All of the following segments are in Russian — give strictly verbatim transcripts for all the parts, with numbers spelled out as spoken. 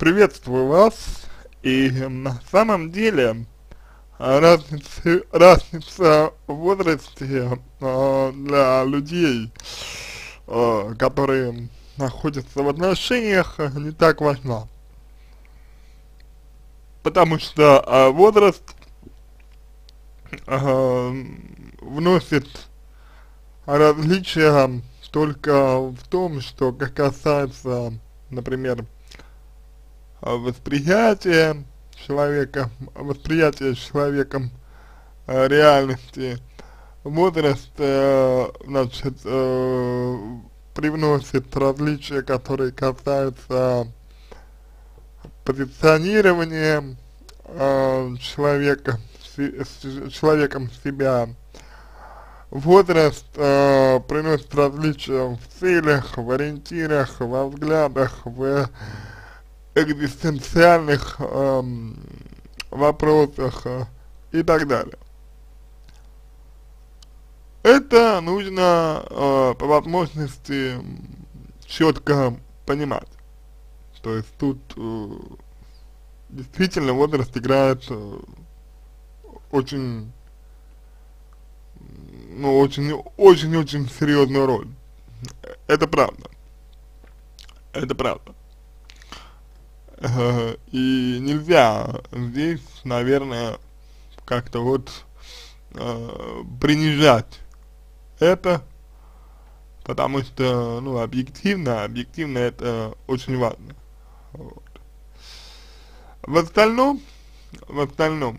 Приветствую вас. И на самом деле а, разница, разница в возрасте а, для людей, а, которые находятся в отношениях, а, не так важна. Потому что а, возраст а, вносит различия только в том, что как касается, например, а, восприятия человека, восприятия человеком э, реальности. Возраст, э, значит, э, привносит различия, которые касаются позиционирования э, человека, си, с, человеком себя. Возраст э, приносит различия в целях, в ориентирах, во взглядах, в экзистенциальных эм, вопросах э, и так далее. Это нужно э, по возможности четко понимать. То есть тут э, действительно возраст играет э, очень, ну, очень, очень-очень серьезную роль. Это правда. Это правда. Э, И нельзя здесь, наверное, как-то вот э, принижать это, потому что, ну, объективно, объективно это очень важно. Вот. В остальном, в остальном,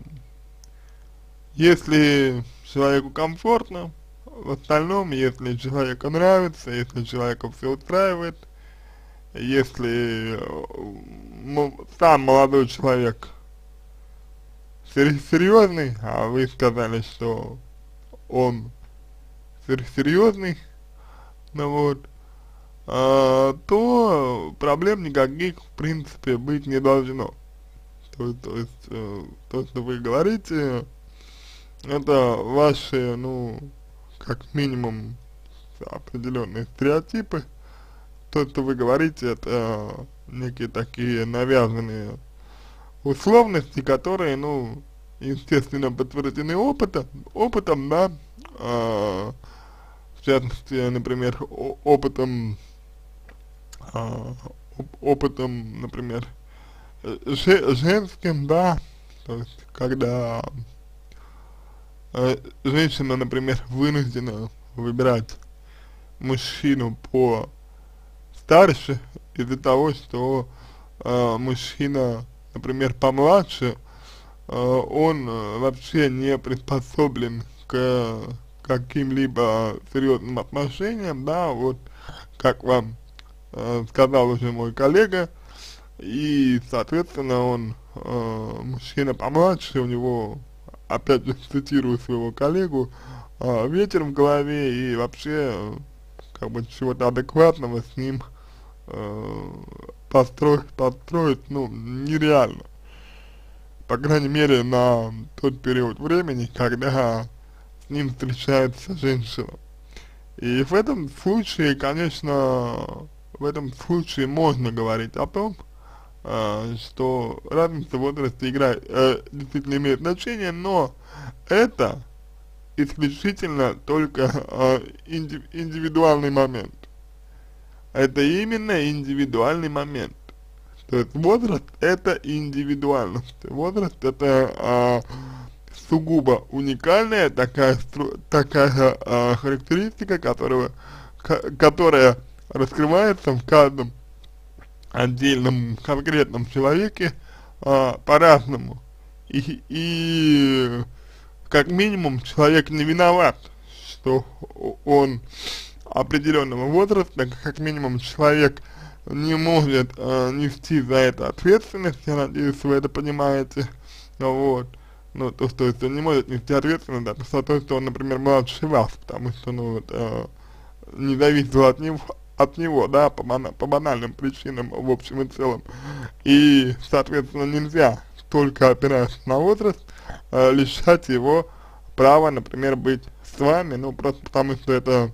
если человеку комфортно, в остальном, если человеку нравится, если человека все устраивает, если э, сам молодой человек серьезный, а вы сказали, что он серьезный, ну вот, а, то проблем никаких в принципе быть не должно. То, то есть, э, то, что вы говорите, это ваши, ну, как минимум, определенные стереотипы. То, что вы говорите, это некие такие навязанные условности, которые, ну, естественно, подтверждены опытом, опытом, да, а, в частности, например, опытом, а, опытом, например, же женским, да, то есть, когда э, женщина, например, вынуждена выбирать мужчину по старше из-за того, что э, мужчина, например, помладше, э, он э, вообще не приспособлен к каким-либо серьезным отношениям, да, вот как вам э, сказал уже мой коллега, и, соответственно, он, э, мужчина помладше, у него, опять же, цитирую своего коллегу, э, ветер в голове, и вообще, э, как бы, чего-то адекватного с ним э, построить, построить, ну, нереально. По крайней мере, на тот период времени, когда с ним встречается женщина. И в этом случае, конечно, в этом случае можно говорить о том, э, что разница в возрасте играет, э, действительно имеет значение, но это исключительно только э, инди индивидуальный момент. Это именно индивидуальный момент. То есть возраст это индивидуальность. Возраст это а, сугубо уникальная такая, такая а, характеристика, которая, которая раскрывается в каждом отдельном конкретном человеке а, по-разному. И, и как минимум человек не виноват, что он определенного возраста, как минимум человек не может э, нести за это ответственность, я надеюсь, вы это понимаете, вот, ну, то, то есть он не может нести ответственность да, за то, что он, например, младше вас, потому что, ну, вот, э, не зависело от него, от него, да, по, бана по банальным причинам, в общем и целом, и, соответственно, нельзя, только опираясь на возраст, э, лишать его права, например, быть с вами, ну, просто потому что это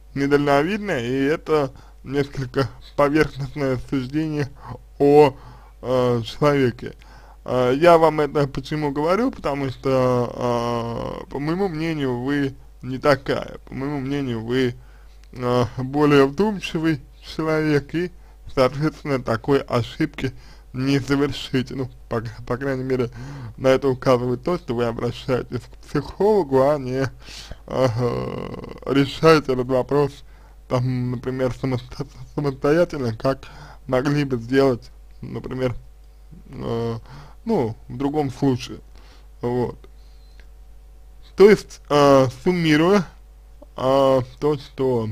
недальновидно, и это несколько поверхностное суждение о э, человеке. Э, я вам это почему говорю, потому что, э, по моему мнению, вы не такая, по моему мнению, вы э, более вдумчивый человек и, соответственно, такой ошибки не совершите. Ну, по, по крайней мере, на это указывает то, что вы обращаетесь к психологу, а не э, решаете этот вопрос, там, например, самосто самостоятельно, как могли бы сделать, например, э, ну, в другом случае. Вот. То есть, э, суммируя, э, то, что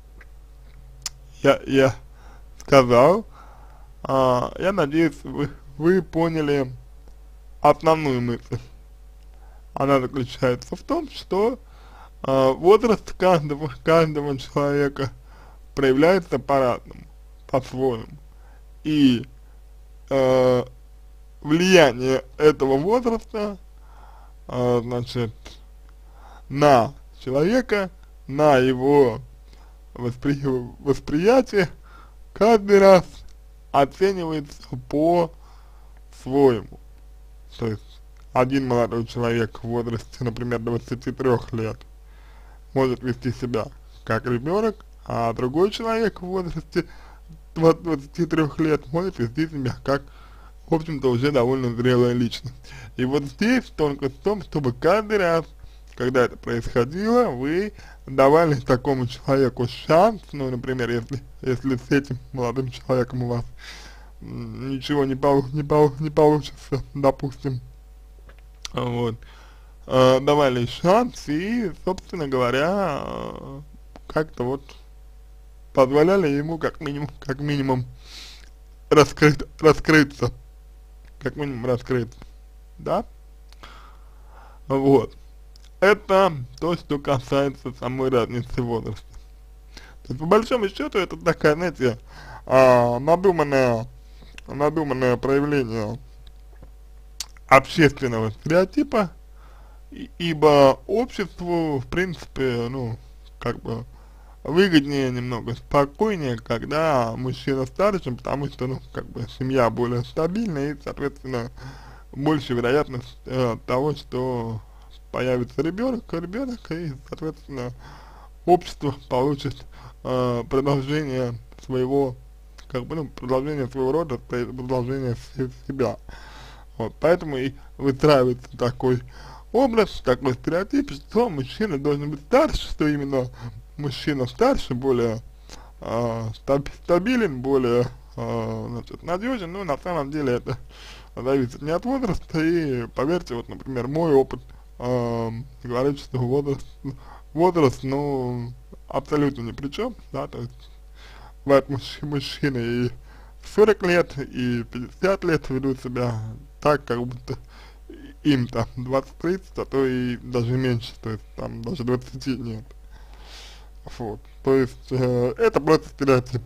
я, я сказал, а, я надеюсь, вы, вы поняли основную мысль. Она заключается в том, что а, возраст каждого, каждого человека проявляется по-разному, по-своему. И а, влияние этого возраста, а, значит, на человека, на его воспри восприятие каждый раз оценивается по-своему. То есть один молодой человек в возрасте, например, двадцати трёх лет может вести себя как ребенок, а другой человек в возрасте двадцати трёх лет может вести себя как, в общем-то, уже довольно зрелая личность. И вот здесь тонкость в том, чтобы каждый раз, когда это происходило, вы давали такому человеку шанс, ну, например, если, если с этим молодым человеком у вас ничего не, полу не, полу не получится, допустим, вот, э, давали шанс и, собственно говоря, э, как-то вот позволяли ему как минимум, как минимум раскрыть, раскрыться, как минимум раскрыться, да, вот. Это то, что касается самой разницы возраста. То есть, по большому счету, это такая, знаете, а, надуманное, надуманное проявление общественного стереотипа, ибо обществу, в принципе, ну, как бы, выгоднее немного, спокойнее, когда мужчина старше, потому что, ну, как бы, семья более стабильная и, соответственно, больше вероятность э, того, что появится ребенок, ребенок, и, соответственно, общество получит э, продолжение своего, как бы, ну, продолжение своего рода, продолжение себя. Вот, поэтому и выстраивается такой образ, такой стереотип, что мужчина должен быть старше, что именно мужчина старше, более э, стабилен, более э, значит, надежен, но на самом деле это зависит не от возраста, и поверьте, вот, например, мой опыт э, говорит, что возраст, возраст, ну, абсолютно ни при чем, да, то есть бывают мужч мужчины и сорок лет, и пятьдесят лет ведут себя так, как будто им там двадцать-тридцать, а то и даже меньше, то есть там даже двадцати нет. Вот, то есть э, это просто стереотип.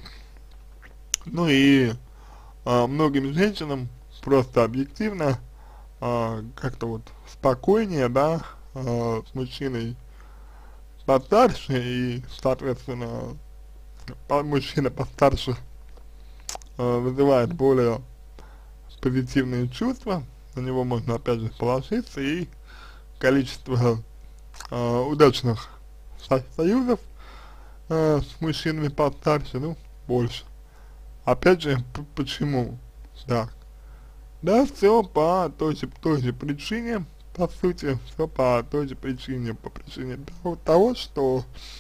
Ну и э, многим женщинам просто объективно э, как-то вот спокойнее, да, э, с мужчиной постарше и, соответственно, по мужчина постарше э, вызывает более позитивные чувства, на него можно опять же положиться, и количество э, удачных со союзов э, с мужчинами постарше, ну, больше. Опять же, почему так? Да, все по той же, той же причине, по сути, все по той же причине, по причине того, того что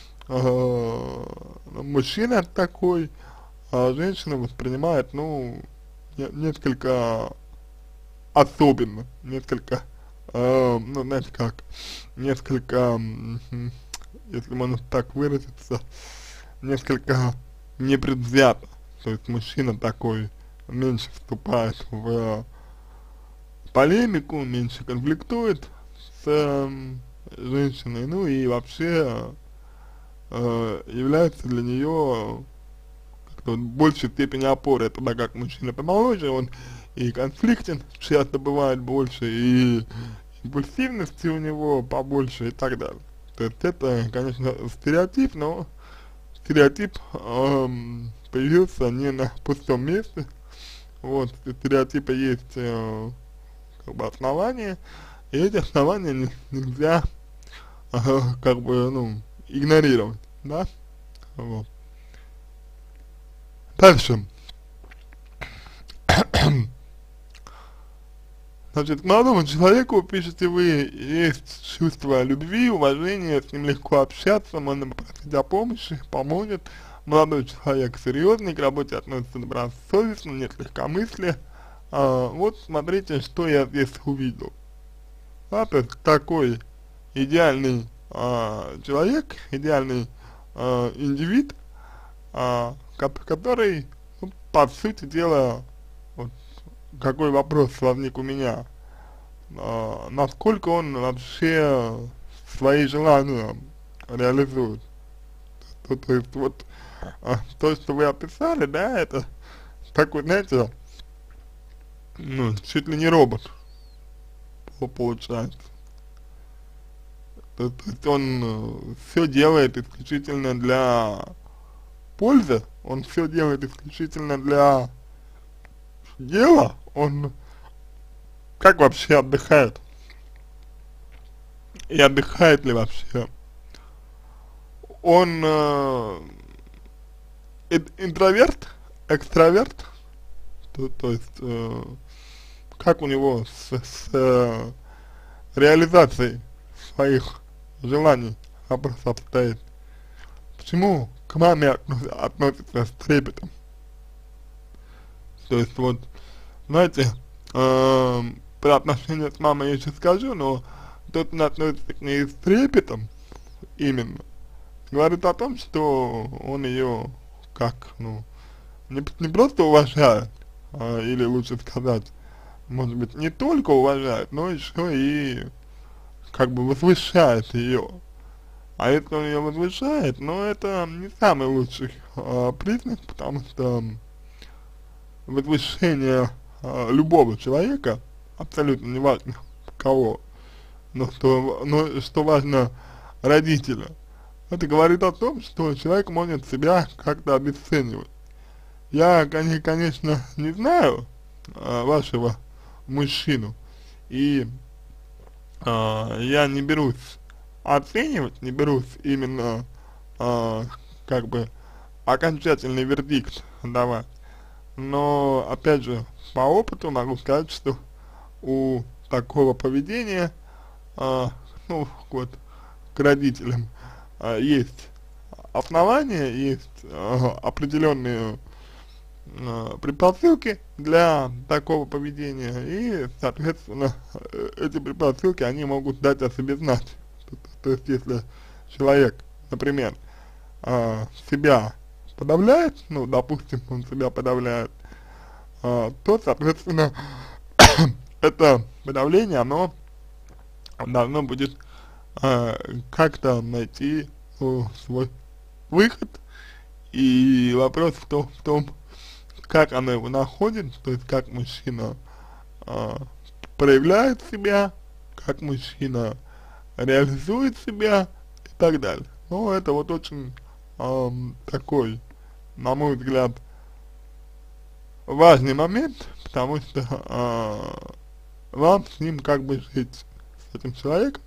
э, мужчина такой, а женщина воспринимает, ну, не, несколько особенно, несколько, э, ну, знаете как, несколько, э, если можно так выразиться, несколько непредвзято. То есть мужчина такой меньше вступает в полемику, меньше конфликтует с э, женщиной, ну и вообще э, является для нее как-то в большей степени опорой, тогда как мужчина помоложе, он и конфликтен часто бывает больше, и импульсивности у него побольше и так далее. То есть это, конечно, стереотип, но стереотип эм, появился не на пустом месте, вот, стереотипы есть, э, как бы основания, и эти основания не, нельзя, э, как бы, ну, игнорировать, да, вот. Дальше, значит, к молодому человеку, пишете вы, есть чувство любви, уважения, с ним легко общаться, можно попросить о помощи, поможет. Молодой человек серьезный, к работе относится добросовестно, нет легкомыслия. А, вот смотрите, что я здесь увидел. Да, то есть такой идеальный а, человек, идеальный а, индивид, а, ко который, ну, по сути дела, вот, какой вопрос возник у меня, а, насколько он вообще свои желания реализует. То, то есть вот а, то, что вы описали, да, это такой, знаете, ну, чуть ли не робот получается. То, то есть он э, все делает исключительно для пользы, он все делает исключительно для дела, он как вообще отдыхает? И отдыхает ли вообще? Он э, интроверт, экстраверт, то, то есть э, как у него с, с э, реализацией своих желаний вопрос обстоит? Почему к маме относ, относится с трепетом? То есть вот, знаете, э, про отношения с мамой я еще скажу, но тот, кто относится к ней с трепетом, именно, говорит о том, что он ее как, ну, не, не просто уважает, а, или лучше сказать, может быть, не только уважает, но еще и как бы возвышает ее. А если он ее возвышает, но это не самый лучший а, признак, потому что возвышение а, любого человека, абсолютно неважно кого, но что, но что важно родителя, это говорит о том, что человек может себя как-то обесценивать. Я, конечно, не знаю а, вашего мужчину, и а, я не берусь оценивать, не берусь именно а, как бы окончательный вердикт давать. Но, опять же, по опыту могу сказать, что у такого поведения, а, ну, вот, к родителям а, есть основания, есть а, определенные а, предпосылки для такого поведения, и, соответственно, э, эти предпосылки, они могут дать о себе знать. То, то есть, если человек, например, а, себя подавляет, ну, допустим, он себя подавляет, а, то, соответственно, это подавление, оно должно будет а, как-то найти ну, свой выход, и вопрос в том, в том, как оно его находит, то есть как мужчина а, проявляет себя, как мужчина реализует себя и так далее. Ну, это вот очень а, такой, на мой взгляд, важный момент, потому что а, вам с ним как бы жить, с этим человеком,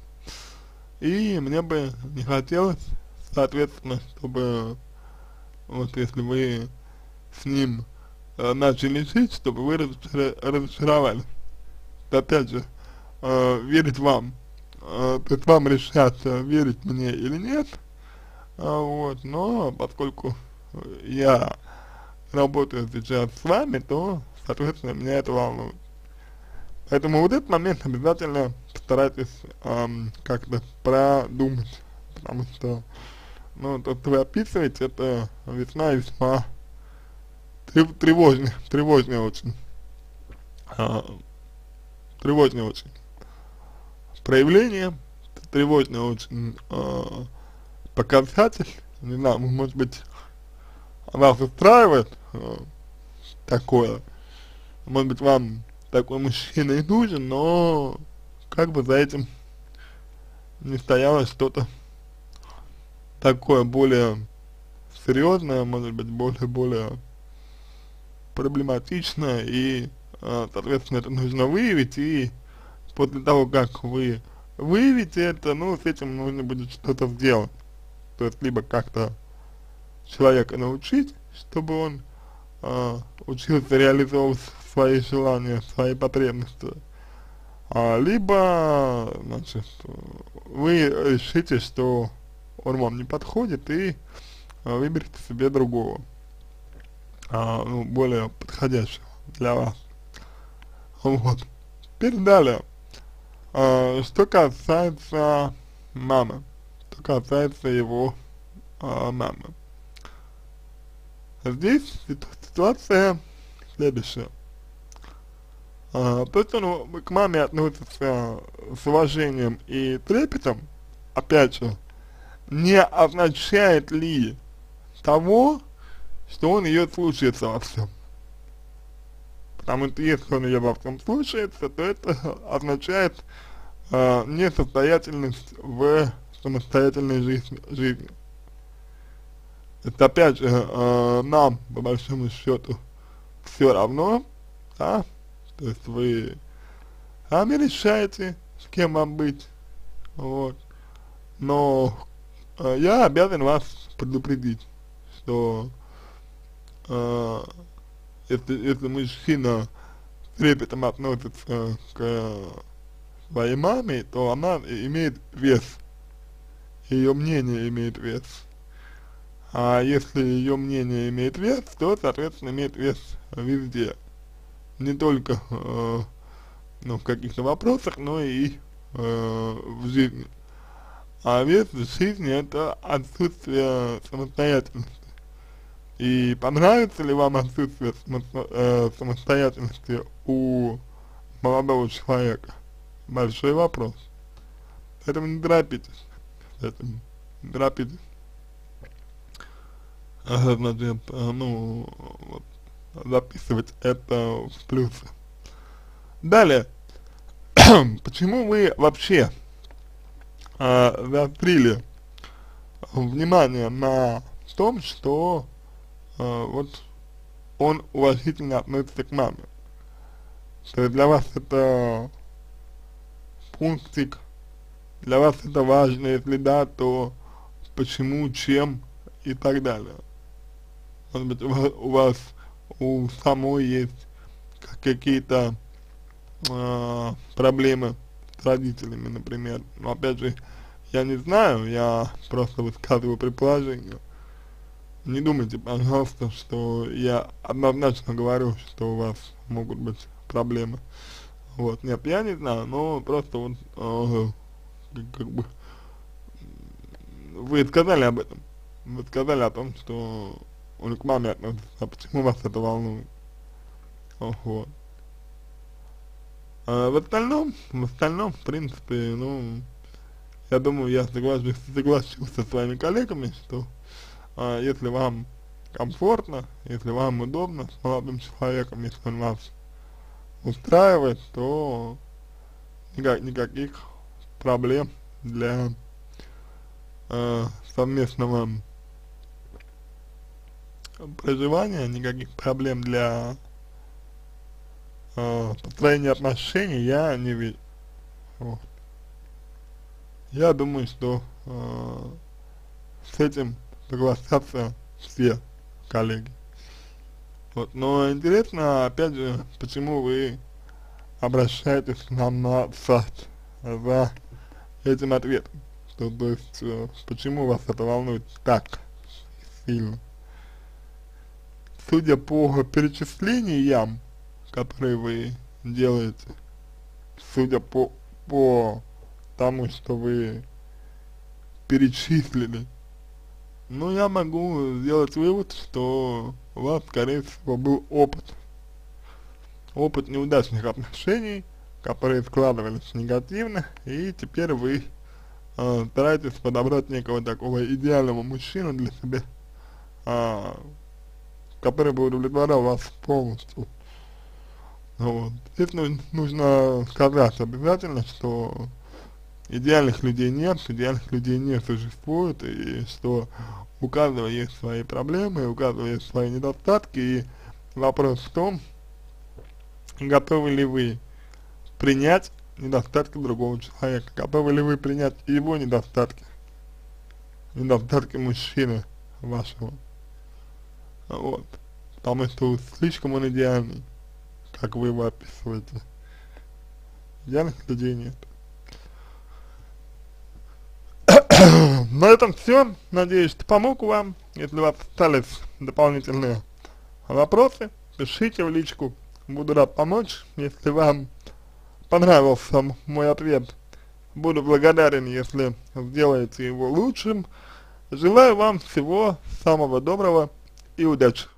и мне бы не хотелось, соответственно, чтобы вот если вы с ним э, начали жить, чтобы вы разочар разочаровались. Опять же, э, верить вам, э, то есть вам решать, э, верить мне или нет, э, вот, но поскольку я работаю сейчас с вами, то, соответственно, меня это волнует. Поэтому вот этот момент обязательно постарайтесь эм, как-то продумать, потому что, ну, то, что вы описываете, это весьма и весьма тревожный, тревожный очень, а, тревожный очень проявление, тревожный очень а, показатель, не знаю, может быть, вас устраивает а, такое, может быть, вам такой мужчина и нужен, но как бы за этим не стояло что-то такое более серьезное, может быть, более-более проблематично, и, э, соответственно, это нужно выявить, и после того, как вы выявите это, ну, с этим нужно будет что-то сделать. То есть, либо как-то человека научить, чтобы он э, учился реализовывать свои желания, свои потребности, а, либо, значит, вы решите, что он вам не подходит, и а, выберите себе другого, а, ну, более подходящего для вас. Вот. Теперь далее. А, что касается мамы, что касается его а, мамы. Здесь ситуация следующая. А, то, что он к маме относится с уважением и трепетом, опять же, не означает ли того, что он ее слушается во всем. Потому что если он ее во всем слушается, то это означает э, несостоятельность в самостоятельной жизни. жизни. Это опять же э, нам, по большому счету, все равно, да, то есть вы сами решаете, с кем вам быть, вот, но э, я обязан вас предупредить, что э, если, если мужчина с трепетом относится к своей маме, то она имеет вес, ее мнение имеет вес. А если ее мнение имеет вес, то, соответственно, имеет вес везде. Не только э, ну, в каких-то вопросах, но и э, в жизни. А вес в жизни — это отсутствие самостоятельности. И понравится ли вам отсутствие само э, самостоятельности у молодого человека? Большой вопрос. Поэтому не торопитесь. Поэтому не торопитесь. Значит, ну, вот, записывать это в плюсы. Далее, почему вы вообще э, заострили внимание на том, что э, вот он уважительно относится к маме? То есть для вас это пунктик, для вас это важно, если да, то почему, чем и так далее. Может быть, у вас, у самой есть какие-то э, проблемы с родителями, например. Но опять же, я не знаю, я просто высказываю предположение. Не думайте, пожалуйста, что я однозначно говорю, что у вас могут быть проблемы. Вот, нет, я не знаю, но просто вот, э, как, как бы, вы сказали об этом. Вы сказали о том, что он к маме относится, а почему вас это волнует? Вот. А в остальном, в остальном, в принципе, ну, я думаю, я соглашусь, соглашусь с своими коллегами, что а, если вам комфортно, если вам удобно с молодым человеком, если он вас устраивает, то никак, никаких проблем для э, совместного проживания, никаких проблем для э, построения отношений я не вижу. Вот. Я думаю, что э, с этим согласятся все коллеги. Вот. Но интересно, опять же, почему вы обращаетесь к нам на сайт за этим ответом. То, то есть, э, почему вас это волнует так сильно? Судя по перечислениям, которые вы делаете, судя по, по тому, что вы перечислили, ну, я могу сделать вывод, что у вас, скорее всего, был опыт. Опыт неудачных отношений, которые складывались негативно, и теперь вы э, стараетесь подобрать некого такого идеального мужчину для себя, э, который бы удовлетворял вас полностью. Вот. Здесь ну, нужно сказать обязательно, что идеальных людей нет, идеальных людей не существует, и что у каждого есть свои проблемы, у каждого есть свои недостатки, и вопрос в том, готовы ли вы принять недостатки другого человека, готовы ли вы принять его недостатки, недостатки мужчины вашего, вот, потому что слишком он идеальный, как вы его описываете, идеальных людей нет. На этом все, надеюсь, что помог вам. Если у вас остались дополнительные вопросы, пишите в личку, буду рад помочь. Если вам понравился мой ответ, буду благодарен, если сделаете его лучшим. Желаю вам всего самого доброго и удачи!